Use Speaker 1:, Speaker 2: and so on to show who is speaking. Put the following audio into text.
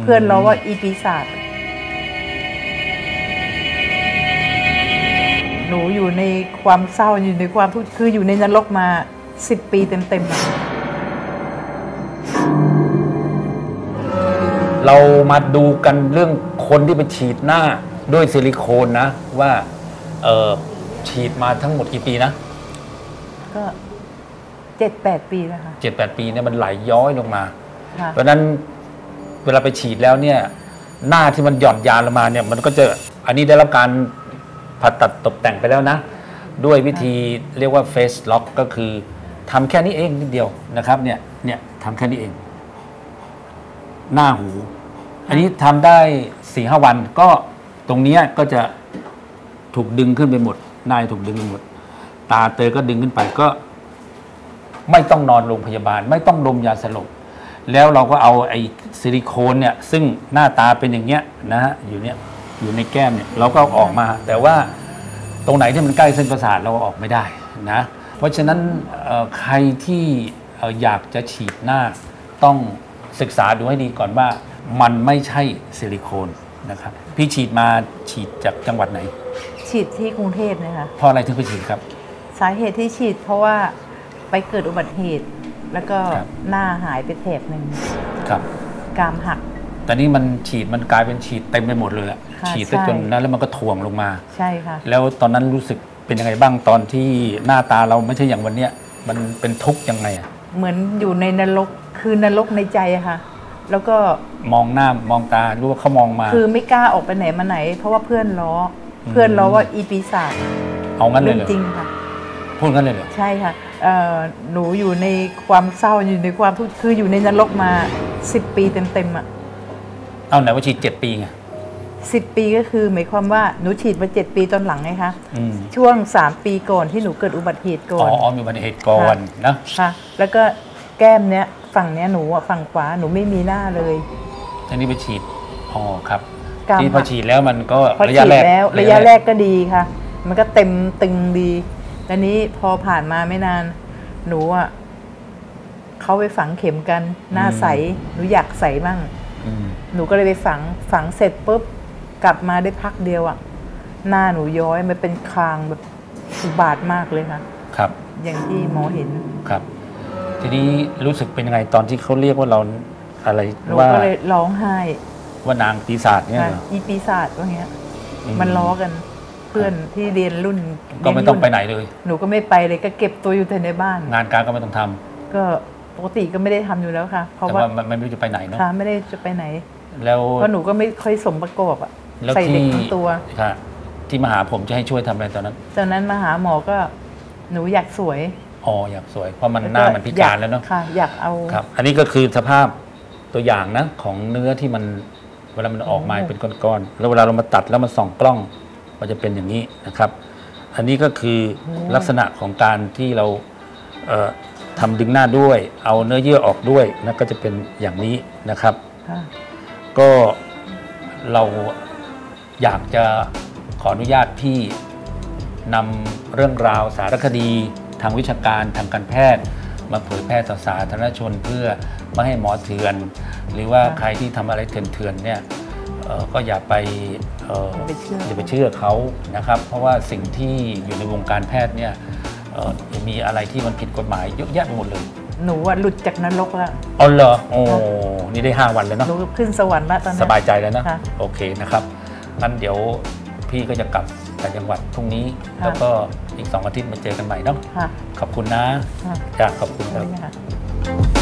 Speaker 1: เพื่อนเราว่าอีปีศาจหนูอยู่ในความเศร้าอยู่ในความทุกข์คืออยู่ในนรกมา10 ปีเต็ม
Speaker 2: เรามาดูกันเรื่องคนที่ไปฉีดหน้าด้วยซิลิโคนนะว่าฉีดมาทั้งหมดกี่ปีนะ
Speaker 1: ก็7-8 ปีแล้วค่ะ
Speaker 2: 7-8 ปีเนี่ยมันไหลย้อยลงมาเพราะนั้นเวลาไปฉีดแล้วเนี่ยหน้าที่มันหย่อนยานลงมาเนี่ยมันก็จะอันนี้ได้รับการผ่าตัดตกแต่งไปแล้วนะด้วยวิธีเรียกว่าเฟสล็อกก็คือทำแค่นี้เองนิดเดียวนะครับเนี่ยทำแค่นี้เองหน้าหูอันนี้ทำได้ 4-5 วันก็ตรงนี้ก็จะถูกดึงขึ้นไปหมดหน้าถูกดึงไปหมดตาเตยก็ดึงขึ้นไปก็ไม่ต้องนอนโรงพยาบาลไม่ต้องดมยาสลบแล้วเราก็เอาไอ้ซิลิโคนเนี่ยซึ่งหน้าตาเป็นอย่างเงี้ยนะฮะอยู่ในแก้มเนี่ยเราก็เอาออกมาแต่ว่าตรงไหนที่มันใกล้เส้นประสาทเราออกไม่ได้นะเพราะฉะนั้นใครที่อยากจะฉีดหน้าต้องศึกษาดูให้ดีก่อนว่ามันไม่ใช่ซิลิโคนนะครับพี่ฉีดจากจังหวัดไหน
Speaker 1: ฉีดที่กรุงเทพนะคะ
Speaker 2: เพราะอะไรถึงไปฉีดครับ
Speaker 1: สาเหตุที่ฉีดเพราะว่าไปเกิดอุบัติเหตุแล้วก็หน้าหายไปแถบหนึ่ง
Speaker 2: ครับ
Speaker 1: กรามหัก
Speaker 2: แต่นี่มันฉีดมันกลายเป็นฉีดเต็มไปหมดเลยฉีดจนนั้นแล้วมันก็ถ่วงลงมา
Speaker 1: ใช่ค่ะ
Speaker 2: แล้วตอนนั้นรู้สึกเป็นยังไงบ้างตอนที่หน้าตาเราไม่ใช่อย่างวันเนี้ยมันเป็นทุกข์ยังไงอ่ะ
Speaker 1: เหมือนอยู่ในนรกคือนรกในใจอะค่ะแล้วก็
Speaker 2: มองหน้ามองตารู้ว่าเขามองมา
Speaker 1: คือไม่กล้าออกไปไหนมาไหนเพราะว่าเพื่อนล้อว่าอีปีศาจ
Speaker 2: เอางั้นเลยเหรอ
Speaker 1: จริงค่ะ
Speaker 2: พูดงั้นเลยเหรอ
Speaker 1: ใช่ค่ะหนูอยู่ในความเศร้าอยู่ในความทุกข์คืออยู่ในนรกมา10 ปีเต็มอ่ะ
Speaker 2: เอาไหนว่าฉีด7 ปีไง
Speaker 1: 10 ปีก็คือหมายความว่าหนูฉีดมา7 ปีตอนหลังไงคะช่วง3 ปีก่อนที่หนูเกิดอุบัติเหตุก่อน
Speaker 2: มีอุบัติเหตุก่อนนะ
Speaker 1: ค่ะแล้วก็แก้มเนี้ยฝั่งเนี้ยหนูฝั่งขวาหนูไม่มีหน้าเลย
Speaker 2: อันนี้ไปฉีดครับที่พอฉีดแล้วมันก็ระยะ
Speaker 1: แรกก็ดีค่ะมันก็เต็มตึงดีแต่นี้พอผ่านมาไม่นานหนูเขาไปฝังเข็มกันหน้าใสหนูอยากใสบ้างหนูก็เลยไปฝังเสร็จปุ๊บกลับมาได้พักเดียวหน้าหนูย้อยมันเป็นคางแบบอุบาทมากเลยค่ะ
Speaker 2: ครับ
Speaker 1: อย่างที่หมอเห็น
Speaker 2: ครับทีนี้รู้สึกเป็นยังไงตอนที่เขาเรียกว่าเราอะไร
Speaker 1: ว่าก็เลยร้องไห้
Speaker 2: ว่านางปีศาจเนี่ย
Speaker 1: อีปีศาจว่าเงี้ยมันล้อกันเพื่อนที่เรียนรุ่น
Speaker 2: ก็ไม่ต้องไปไหนเลย
Speaker 1: หนูก็ไม่ไปเลยก็เก็บตัวอยู่แต่ในบ้าน
Speaker 2: งานการก็ไม่ต้องทำ
Speaker 1: ก็ปกติก็ไม่ได้ทำอยู่แล้วค่ะเพราะว่า
Speaker 2: ไม่รู้จะไปไหนเนาะ
Speaker 1: ค่ะไม่ได้จะไปไหน
Speaker 2: แล้ว
Speaker 1: เพราะหนูก็ไม่ค่อยสมประกอบใส่เด็กทั้งตัว
Speaker 2: ค่ะที่มาหาผมจะให้ช่วยทำอะไรตอน
Speaker 1: นั้นมาหาหมอก็หนูอยากสวย
Speaker 2: อยากสวยเพราะมันหน้ามันพิการแล้วเนาะ
Speaker 1: ค่ะอยากเอา
Speaker 2: ครับอันนี้ก็คือสภาพตัวอย่างนะของเนื้อที่มันเวลามันออกมาเป็นก้อนๆแล้วเวลาเรามาตัดแล้วมาส่องกล้องมันจะเป็นอย่างนี้นะครับอันนี้ก็คือลักษณะของการที่เราทำดึงหน้าด้วยเอาเนื้อเยื่อออกด้วยนะก็จะเป็นอย่างนี้นะครับก็เราอยากจะขออนุญาตพี่นำเรื่องราวสารคดีทางวิชาการทางการแพทย์มาเผยแพร่ต่อสาธารณชนเพื่อไม่ให้หมอเถื่อนหรือว่าใครที่ทำอะไรเถื่อนๆเนี่ยก็อย่าไปเชื่อเขานะครับเพราะว่าสิ่งที่อยู่ในวงการแพทย์เนี่ยมีอะไรที่มันผิดกฎหมายเยอะแยะหมดเลย
Speaker 1: หนูหลุดจากนรกแล้ว
Speaker 2: อ๋อเหรอโอ้นี่ได้5 วันแล้วเนาะ
Speaker 1: หนูขึ้นสวรรค์แล้วตอนนี้
Speaker 2: สบายใจแล้วนะโอเคนะครับงั้นเดี๋ยวพี่ก็จะกลับต่างจังหวัดพรุ่งนี้แล้วก็อีก2 อาทิตย์มาเจอกันใหม่เนาะขอบคุณนะจ้าขอบคุณครับ